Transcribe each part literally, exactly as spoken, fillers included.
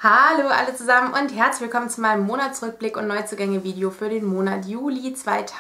Hallo alle zusammen und herzlich willkommen zu meinem Monatsrückblick und Neuzugänge-Video für den Monat Juli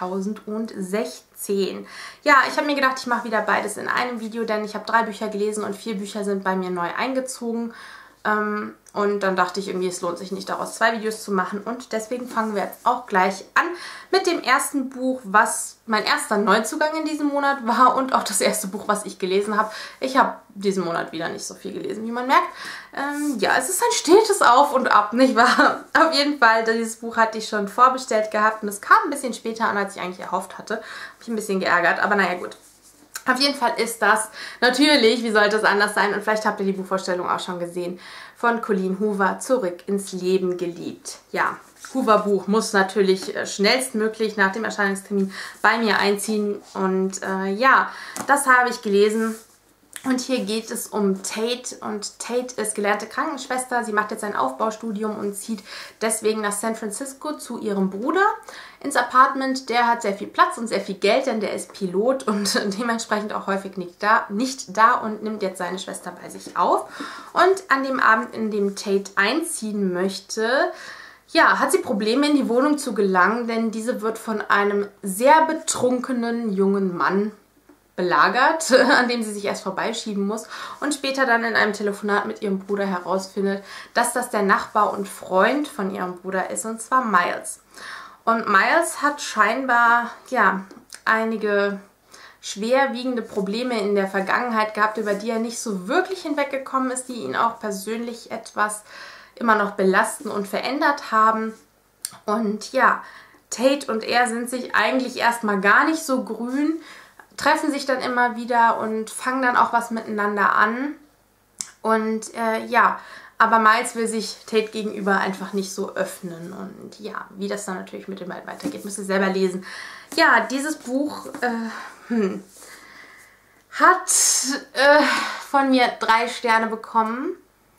zweitausendsechzehn. Ja, ich habe mir gedacht, ich mache wieder beides in einem Video, denn ich habe drei Bücher gelesen und vier Bücher sind bei mir neu eingezogen. Ähm, und dann dachte ich irgendwie, es lohnt sich nicht, daraus zwei Videos zu machen. Und deswegen fangen wir jetzt auch gleich an mit dem ersten Buch, was mein erster Neuzugang in diesem Monat war und auch das erste Buch, was ich gelesen habe. Ich habe diesen Monat wieder nicht so viel gelesen, wie man merkt. Ähm, ja, es ist ein stetes Auf und Ab, nicht wahr? Auf jeden Fall, dieses Buch hatte ich schon vorbestellt gehabt und es kam ein bisschen später an, als ich eigentlich erhofft hatte. Habe ich ein bisschen geärgert, aber naja, gut. Auf jeden Fall ist das natürlich, wie sollte es anders sein, und vielleicht habt ihr die Buchvorstellung auch schon gesehen, von Colleen Hoover, Zurück ins Leben geliebt. Ja, Hoover-Buch muss natürlich schnellstmöglich nach dem Erscheinungstermin bei mir einziehen und äh, ja, das habe ich gelesen. Und hier geht es um Tate und Tate ist gelernte Krankenschwester. Sie macht jetzt ein Aufbaustudium und zieht deswegen nach San Francisco zu ihrem Bruder ins Apartment. Der hat sehr viel Platz und sehr viel Geld, denn der ist Pilot und dementsprechend auch häufig nicht da, nicht da und nimmt jetzt seine Schwester bei sich auf. Und an dem Abend, in dem Tate einziehen möchte, ja, hat sie Probleme, in die Wohnung zu gelangen, denn diese wird von einem sehr betrunkenen jungen Mann belagert, an dem sie sich erst vorbeischieben muss und später dann in einem Telefonat mit ihrem Bruder herausfindet, dass das der Nachbar und Freund von ihrem Bruder ist, und zwar Miles. Und Miles hat scheinbar, ja, einige schwerwiegende Probleme in der Vergangenheit gehabt, über die er nicht so wirklich hinweggekommen ist, die ihn auch persönlich etwas immer noch belasten und verändert haben. Und ja, Tate und er sind sich eigentlich erstmal gar nicht so grün, treffen sich dann immer wieder und fangen dann auch was miteinander an. Und äh, ja, aber Miles will sich Tate gegenüber einfach nicht so öffnen. Und ja, wie das dann natürlich mit dem Wald weitergeht, müsst ihr selber lesen. Ja, dieses Buch äh, hm, hat äh, von mir drei Sterne bekommen.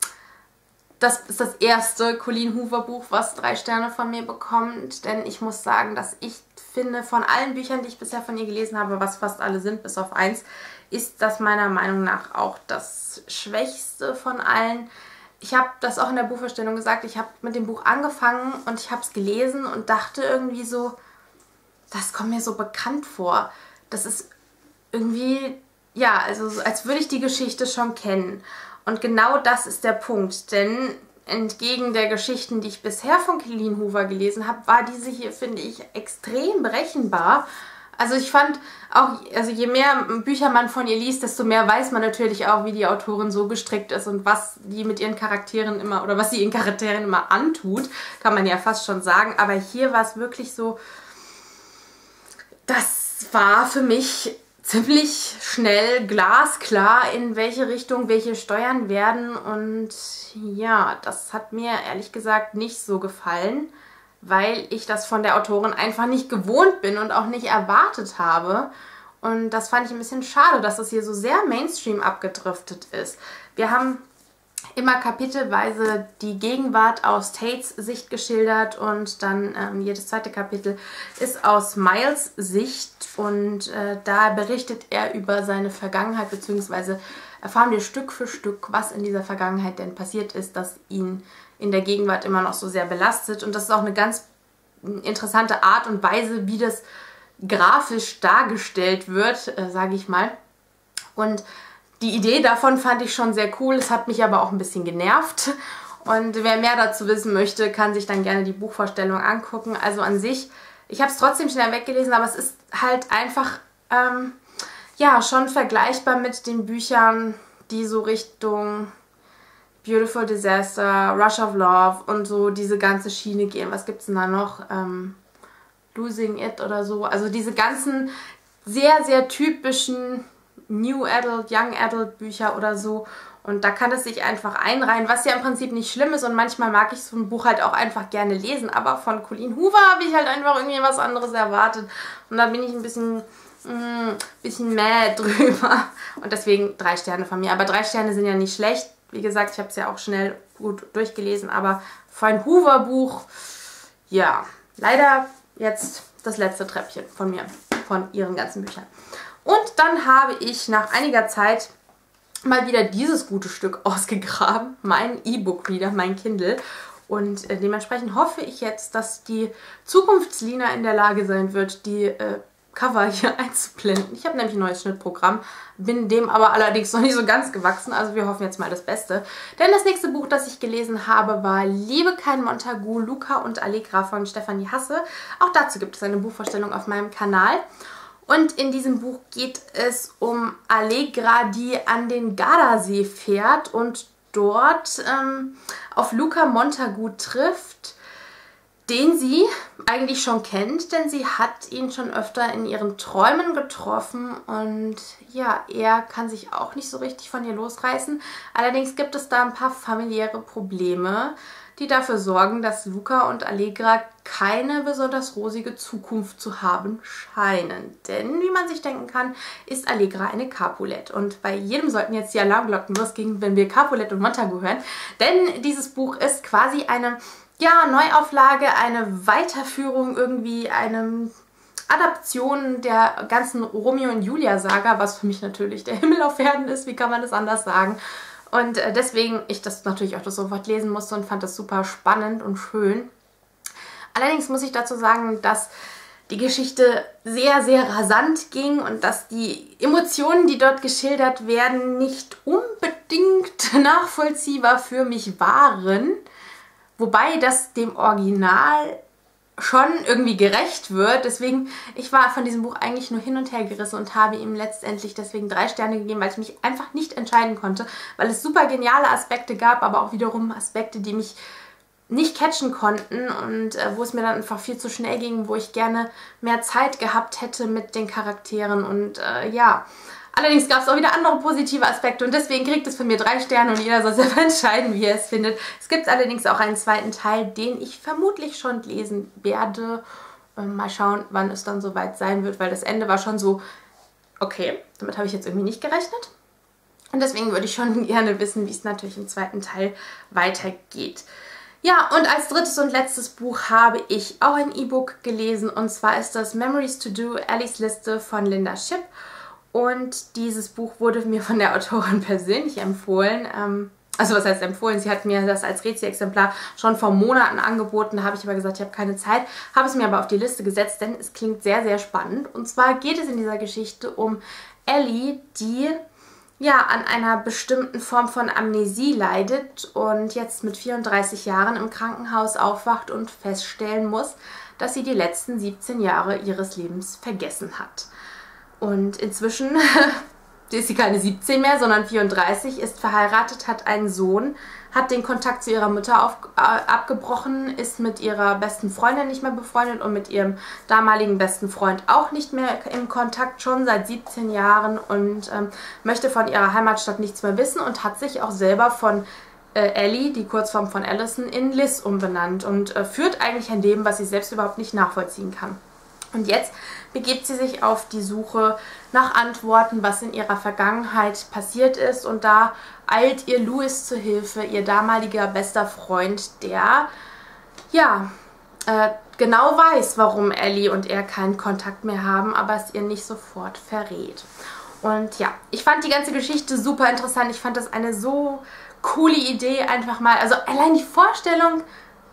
Das ist das erste Colleen Hoover Buch, was drei Sterne von mir bekommt, denn ich muss sagen, dass ich finde, von allen Büchern, die ich bisher von ihr gelesen habe, was fast alle sind, bis auf eins, ist das meiner Meinung nach auch das Schwächste von allen. Ich habe das auch in der Buchvorstellung gesagt, ich habe mit dem Buch angefangen und ich habe es gelesen und dachte irgendwie so, das kommt mir so bekannt vor. Das ist irgendwie, ja, also als würde ich die Geschichte schon kennen. Und genau das ist der Punkt, denn entgegen der Geschichten, die ich bisher von Colleen Hoover gelesen habe, war diese hier, finde ich, extrem berechenbar. Also ich fand auch, also je mehr Bücher man von ihr liest, desto mehr weiß man natürlich auch, wie die Autorin so gestrickt ist und was die mit ihren Charakteren immer, oder was sie ihren Charakteren immer antut, kann man ja fast schon sagen. Aber hier war es wirklich so, das war für mich ziemlich schnell glasklar, in welche Richtung welche steuern werden, und ja, das hat mir ehrlich gesagt nicht so gefallen, weil ich das von der Autorin einfach nicht gewohnt bin und auch nicht erwartet habe, und das fand ich ein bisschen schade, dass das hier so sehr Mainstream abgedriftet ist. Wir haben immer kapitelweise die Gegenwart aus Tates Sicht geschildert und dann ähm, jedes zweite Kapitel ist aus Miles Sicht, und äh, da berichtet er über seine Vergangenheit, beziehungsweise erfahren wir Stück für Stück, was in dieser Vergangenheit denn passiert ist, das ihn in der Gegenwart immer noch so sehr belastet, und das ist auch eine ganz interessante Art und Weise, wie das grafisch dargestellt wird, äh, sage ich mal. Und die Idee davon fand ich schon sehr cool, es hat mich aber auch ein bisschen genervt, und wer mehr dazu wissen möchte, kann sich dann gerne die Buchvorstellung angucken. Also an sich, ich habe es trotzdem schnell weggelesen, aber es ist halt einfach, ähm, ja, schon vergleichbar mit den Büchern, die so Richtung Beautiful Disaster, Rush of Love und so diese ganze Schiene gehen. Was gibt es denn da noch? Ähm, Losing It oder so. Also diese ganzen sehr, sehr typischen New Adult, Young Adult Bücher oder so, und da kann es sich einfach einreihen, was ja im Prinzip nicht schlimm ist, und manchmal mag ich so ein Buch halt auch einfach gerne lesen, aber von Colleen Hoover habe ich halt einfach irgendwie was anderes erwartet, und da bin ich ein bisschen, mh, bisschen mad drüber, und deswegen drei Sterne von mir. Aber drei Sterne sind ja nicht schlecht, wie gesagt, ich habe es ja auch schnell gut durchgelesen, aber für ein Hoover Buch, ja, leider jetzt das letzte Treppchen von mir, von ihren ganzen Büchern. Und dann habe ich nach einiger Zeit mal wieder dieses gute Stück ausgegraben, mein E-Book-Reader, mein Kindle. Und äh, dementsprechend hoffe ich jetzt, dass die Zukunftslina in der Lage sein wird, die äh, Cover hier einzublenden. Ich habe nämlich ein neues Schnittprogramm, bin dem aber allerdings noch nicht so ganz gewachsen, also wir hoffen jetzt mal das Beste. Denn das nächste Buch, das ich gelesen habe, war Liebe kein Montagu, Luca und Allegra von Stefanie Hasse. Auch dazu gibt es eine Buchvorstellung auf meinem Kanal. Und in diesem Buch geht es um Allegra, die an den Gardasee fährt und dort ähm, auf Luca Montagu trifft, den sie eigentlich schon kennt, denn sie hat ihn schon öfter in ihren Träumen getroffen und ja, er kann sich auch nicht so richtig von ihr losreißen. Allerdings gibt es da ein paar familiäre Probleme, die dafür sorgen, dass Luca und Allegra keine besonders rosige Zukunft zu haben scheinen. Denn, wie man sich denken kann, ist Allegra eine Capulet. Und bei jedem sollten jetzt die Alarmglocken losgehen, wenn wir Capulet und Montagu hören. Denn dieses Buch ist quasi eine ja, Neuauflage, eine Weiterführung, irgendwie eine Adaption der ganzen Romeo und Julia Saga, was für mich natürlich der Himmel auf Erden ist, wie kann man das anders sagen. Und deswegen ich das natürlich auch das sofort lesen musste und fand das super spannend und schön. Allerdings muss ich dazu sagen, dass die Geschichte sehr, sehr rasant ging und dass die Emotionen, die dort geschildert werden, nicht unbedingt nachvollziehbar für mich waren. Wobei das dem Original schon irgendwie gerecht wird. Deswegen, ich war von diesem Buch eigentlich nur hin und her gerissen und habe ihm letztendlich deswegen drei Sterne gegeben, weil ich mich einfach nicht entscheiden konnte, weil es super geniale Aspekte gab, aber auch wiederum Aspekte, die mich nicht catchen konnten und äh, wo es mir dann einfach viel zu schnell ging, wo ich gerne mehr Zeit gehabt hätte mit den Charakteren und äh, ja. Allerdings gab es auch wieder andere positive Aspekte und deswegen kriegt es von mir drei Sterne und jeder soll selber entscheiden, wie er es findet. Es gibt allerdings auch einen zweiten Teil, den ich vermutlich schon lesen werde. Ähm, mal schauen, wann es dann soweit sein wird, weil das Ende war schon so, okay, damit habe ich jetzt irgendwie nicht gerechnet. Und deswegen würde ich schon gerne wissen, wie es natürlich im zweiten Teil weitergeht. Ja, und als drittes und letztes Buch habe ich auch ein E-Book gelesen und zwar ist das Memories to Do, Allies Liste von Linda Shipp. Und dieses Buch wurde mir von der Autorin persönlich empfohlen. Ähm, also was heißt empfohlen? Sie hat mir das als Rezi-Exemplar schon vor Monaten angeboten. Da habe ich aber gesagt, ich habe keine Zeit. Habe es mir aber auf die Liste gesetzt, denn es klingt sehr, sehr spannend. Und zwar geht es in dieser Geschichte um Ellie, die ja an einer bestimmten Form von Amnesie leidet und jetzt mit vierunddreißig Jahren im Krankenhaus aufwacht und feststellen muss, dass sie die letzten siebzehn Jahre ihres Lebens vergessen hat. Und inzwischen ist sie keine siebzehn mehr, sondern vierunddreißig, ist verheiratet, hat einen Sohn, hat den Kontakt zu ihrer Mutter auf, äh, abgebrochen, ist mit ihrer besten Freundin nicht mehr befreundet und mit ihrem damaligen besten Freund auch nicht mehr im Kontakt, schon seit siebzehn Jahren und ähm, möchte von ihrer Heimatstadt nichts mehr wissen und hat sich auch selber von äh, Ellie, die Kurzform von Allison, in Liz umbenannt und äh, führt eigentlich ein Leben, was sie selbst überhaupt nicht nachvollziehen kann. Und jetzt begibt sie sich auf die Suche nach Antworten, was in ihrer Vergangenheit passiert ist. Und da eilt ihr Louis zu Hilfe, ihr damaliger bester Freund, der ja äh, genau weiß, warum Ellie und er keinen Kontakt mehr haben, aber es ihr nicht sofort verrät. Und ja, ich fand die ganze Geschichte super interessant. Ich fand das eine so coole Idee, einfach mal, also allein die Vorstellung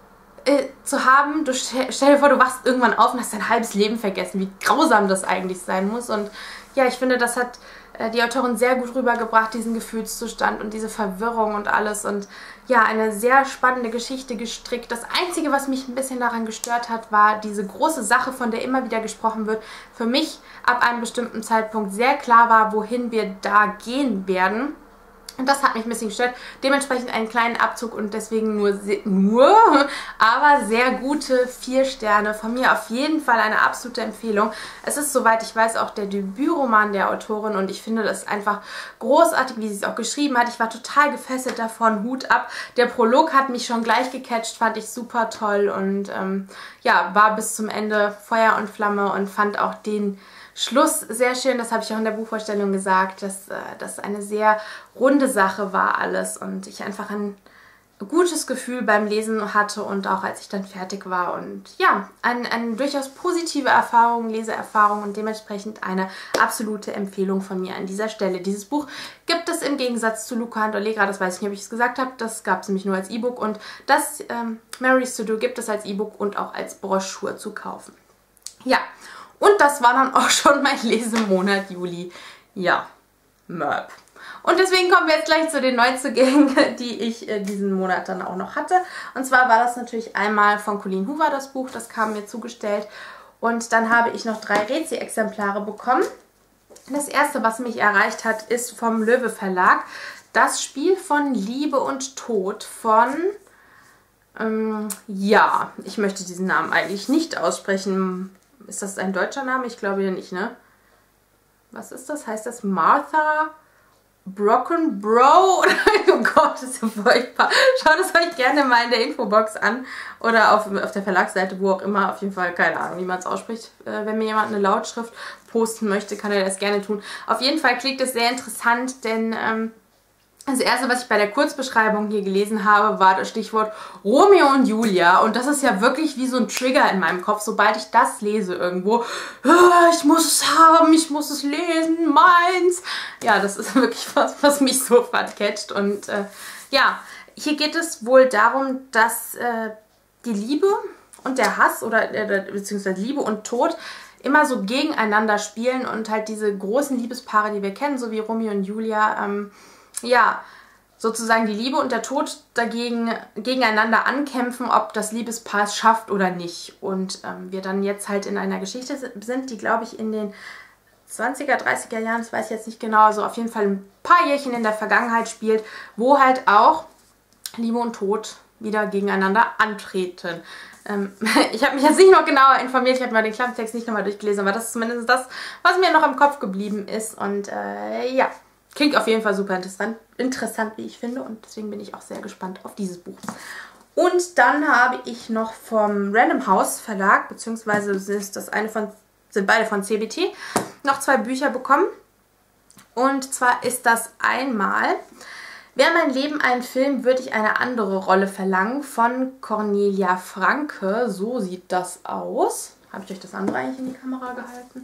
zu haben, du stell, stell dir vor, du wachst irgendwann auf und hast dein halbes Leben vergessen, wie grausam das eigentlich sein muss. Und ja, ich finde, das hat äh, die Autorin sehr gut rübergebracht, diesen Gefühlszustand und diese Verwirrung und alles. Und ja, eine sehr spannende Geschichte gestrickt. Das Einzige, was mich ein bisschen daran gestört hat, war diese große Sache, von der immer wieder gesprochen wird, für mich ab einem bestimmten Zeitpunkt sehr klar war, wohin wir da gehen werden. Und das hat mich ein bisschen gestört. Dementsprechend einen kleinen Abzug und deswegen nur, nur, aber sehr gute vier Sterne. Von mir auf jeden Fall eine absolute Empfehlung. Es ist, soweit ich weiß, auch der Debütroman der Autorin und ich finde das einfach großartig, wie sie es auch geschrieben hat. Ich war total gefesselt davon, Hut ab. Der Prolog hat mich schon gleich gecatcht, fand ich super toll und ähm, ja, war bis zum Ende Feuer und Flamme und fand auch den Schluss sehr schön, das habe ich auch in der Buchvorstellung gesagt, dass äh, das eine sehr runde Sache war alles und ich einfach ein gutes Gefühl beim Lesen hatte und auch als ich dann fertig war. Und ja, eine, eine durchaus positive Erfahrung, Leseerfahrung und dementsprechend eine absolute Empfehlung von mir an dieser Stelle. Dieses Buch gibt es im Gegensatz zu Luca und Allegra, das weiß ich nicht, ob ich es gesagt habe, das gab es nämlich nur als E-Book und das ähm, Mary's To Do gibt es als E-Book und auch als Broschüre zu kaufen. Ja, und das war dann auch schon mein Lesemonat Juli. Ja, Mörb. Und deswegen kommen wir jetzt gleich zu den Neuzugängen, die ich äh, diesen Monat dann auch noch hatte. Und zwar war das natürlich einmal von Colleen Hoover das Buch, das kam mir zugestellt. Und dann habe ich noch drei Rezi-Exemplare bekommen. Das erste, was mich erreicht hat, ist vom Löwe Verlag. Das Spiel von Liebe und Tod von... Ähm, ja, ich möchte diesen Namen eigentlich nicht aussprechen. Ist das ein deutscher Name? Ich glaube ja nicht, ne? Was ist das? Heißt das Martha... Broken Bro? Oh Gott, das ist ja furchtbar. Schaut es euch gerne mal in der Infobox an oder auf, auf der Verlagsseite, wo auch immer. Auf jeden Fall, keine Ahnung, wie man es ausspricht. Äh, wenn mir jemand eine Lautschrift posten möchte, kann er das gerne tun. Auf jeden Fall klingt es sehr interessant, denn ähm, das erste, was ich bei der Kurzbeschreibung hier gelesen habe, war das Stichwort Romeo und Julia. Und das ist ja wirklich wie so ein Trigger in meinem Kopf, sobald ich das lese irgendwo. Ich muss es haben, ich muss es lesen, meins. Ja, das ist wirklich was, was mich sofort catcht. Und äh, ja, hier geht es wohl darum, dass äh, die Liebe und der Hass oder äh, beziehungsweise Liebe und Tod immer so gegeneinander spielen und halt diese großen Liebespaare, die wir kennen, so wie Romeo und Julia, ähm, ja, sozusagen die Liebe und der Tod dagegen gegeneinander ankämpfen, ob das Liebespaar es schafft oder nicht. Und ähm, wir dann jetzt halt in einer Geschichte sind, die, glaube ich, in den zwanziger, dreißiger Jahren, das weiß ich jetzt nicht genau, also auf jeden Fall ein paar Jährchen in der Vergangenheit spielt, wo halt auch Liebe und Tod wieder gegeneinander antreten. Ähm, ich habe mich jetzt nicht noch genauer informiert, ich habe mal den Klappentext nicht nochmal durchgelesen, aber das ist zumindest das, was mir noch im Kopf geblieben ist. Und äh, ja, klingt auf jeden Fall super interessant, interessant, wie ich finde. Und deswegen bin ich auch sehr gespannt auf dieses Buch. Und dann habe ich noch vom Random House Verlag, beziehungsweise ist das eine von, sind beide von C B T, noch zwei Bücher bekommen. Und zwar ist das einmal Wäre mein Leben ein Film, würde ich eine andere Rolle verlangen von Cornelia Franke. So sieht das aus. Habe ich euch das andere eigentlich in die Kamera gehalten?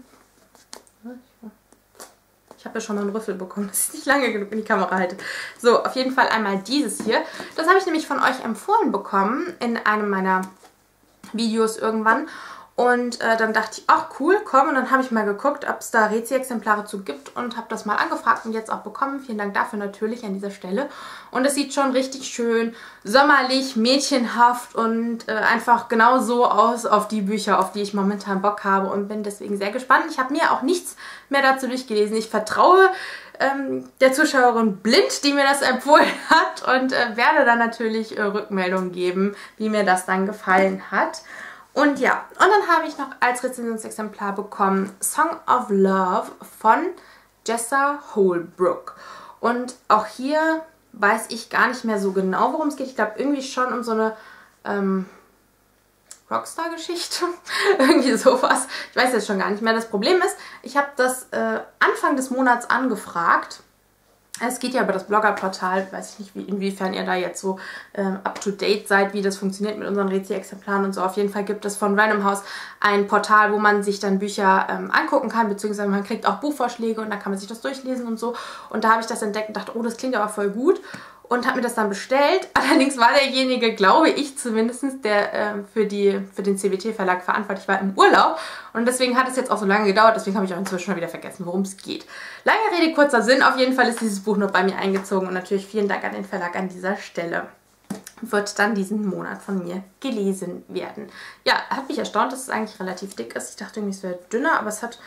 Ich habe ja schon mal einen Rüffel bekommen, dass ich nicht lange genug in die Kamera halte. So, auf jeden Fall einmal dieses hier. Das habe ich nämlich von euch empfohlen bekommen in einem meiner Videos irgendwann. Und äh, dann dachte ich, ach cool, komm. Und dann habe ich mal geguckt, ob es da Rezi-Exemplare zu gibt und habe das mal angefragt und jetzt auch bekommen. Vielen Dank dafür natürlich an dieser Stelle. Und es sieht schon richtig schön sommerlich, mädchenhaft und äh, einfach genau so aus auf die Bücher, auf die ich momentan Bock habe und bin deswegen sehr gespannt. Ich habe mir auch nichts mehr dazu durchgelesen. Ich vertraue ähm, der Zuschauerin blind, die mir das empfohlen hat und äh, werde dann natürlich äh, Rückmeldungen geben, wie mir das dann gefallen hat. Und ja, und dann habe ich noch als Rezensionsexemplar bekommen Song of Love von Jessa Holbrook. Und auch hier weiß ich gar nicht mehr so genau, worum es geht. Ich glaube irgendwie schon um so eine ähm, Rockstar-Geschichte. Irgendwie sowas. Ich weiß jetzt schon gar nicht mehr. Das Problem ist, ich habe das äh, Anfang des Monats angefragt. Es geht ja über das Bloggerportal, weiß ich nicht, wie, inwiefern ihr da jetzt so ähm, up-to-date seid, wie das funktioniert mit unseren Rezi-Exemplaren und so. Auf jeden Fall gibt es von Random House ein Portal, wo man sich dann Bücher ähm, angucken kann, beziehungsweise man kriegt auch Buchvorschläge und dann kann man sich das durchlesen und so. Und da habe ich das entdeckt und dachte, oh, das klingt aber voll gut. Und habe mir das dann bestellt. Allerdings war derjenige, glaube ich zumindest, der äh, für, die, für den C B T-Verlag verantwortlich war, im Urlaub. Und deswegen hat es jetzt auch so lange gedauert. Deswegen habe ich auch inzwischen schon wieder vergessen, worum es geht. Lange Rede, kurzer Sinn. Auf jeden Fall ist dieses Buch noch bei mir eingezogen. Und natürlich vielen Dank an den Verlag an dieser Stelle. Wird dann diesen Monat von mir gelesen werden. Ja, hat mich erstaunt, dass es eigentlich relativ dick ist. Ich dachte irgendwie, es wäre dünner, aber es hat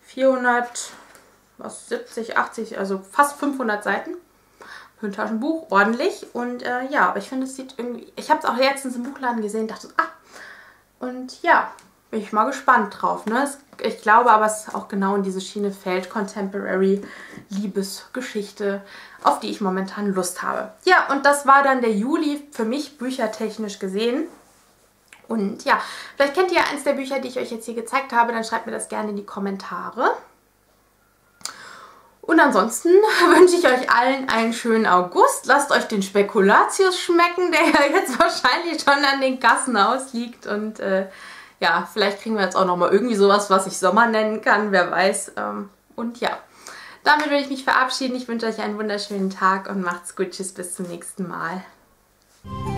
vierhundertsiebzig, achtzig, also fast fünfhundert Seiten. Für ein Taschenbuch, ordentlich. Und äh, ja, aber ich finde, es sieht irgendwie... Ich habe es auch letztens im Buchladen gesehen und dachte, ah, und ja, bin ich mal gespannt drauf. Ne? Es, ich glaube aber, es auch genau in diese Schiene fällt, Contemporary Liebesgeschichte, auf die ich momentan Lust habe. Ja, und das war dann der Juli für mich büchertechnisch gesehen. Und ja, vielleicht kennt ihr eins der Bücher, die ich euch jetzt hier gezeigt habe, dann schreibt mir das gerne in die Kommentare. Und Und ansonsten wünsche ich euch allen einen schönen August. Lasst euch den Spekulatius schmecken, der ja jetzt wahrscheinlich schon an den Kassen ausliegt. Und äh, ja, vielleicht kriegen wir jetzt auch nochmal irgendwie sowas, was ich Sommer nennen kann, wer weiß. Ähm, und ja, damit will ich mich verabschieden. Ich wünsche euch einen wunderschönen Tag und macht's gut. Tschüss, bis zum nächsten Mal.